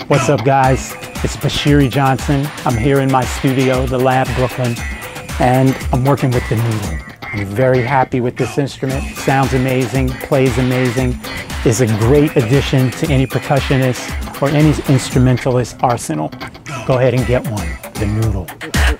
What's up, guys? It's Bashiri Johnson. I'm here in my studio, the Lab, Brooklyn, and I'm working with the Noodle. I'm very happy with this instrument. Sounds amazing, plays amazing, is a great addition to any percussionist or any instrumentalist arsenal. Go ahead and get one, the Noodle.